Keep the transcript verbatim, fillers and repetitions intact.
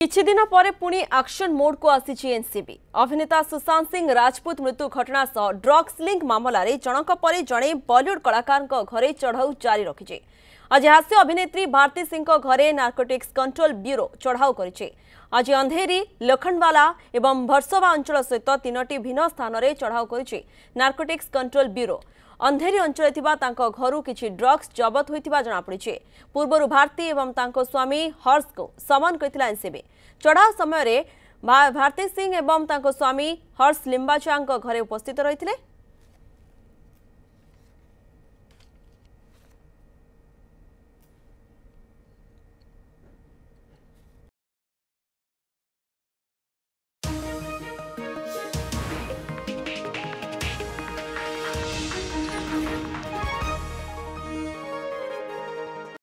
किछि दिन पर पुणी एक्शन मोड को आसी एनसीबी। अभिनेता सुशांत सिंह राजपूत मृत्यु घटना सह ड्रग्स लिंक मामलें जनक पर जड़े बॉलीवुड कलाकार घरे चढ़ाऊ जारी रखिছে। आज हास्य अभिनेत्री भारती सिंह घरे नार्कोटिक्स कंट्रोल ब्यूरो चढ़ाऊ करिছে। आज अंधेरी लखनवाला एवं भरसोवा अंचल सहित तीनोटी भिन्न स्थान में चढ़ाऊ करिছে नार्कोटिक्स कंट्रोल ब्यूरो। अंधेरी अंचल घर किछि ड्रग्स जबत होइतिबा जଣା पड़िছে। पूर्व भारती एवं तांको स्वामी हर्ष को समन कइतिला एनसीबी। चढ़ाऊ समय भारती सिंह एवं तांको स्वामी हर्ष लिंबाचा घरे उपस्थित रहिथिले।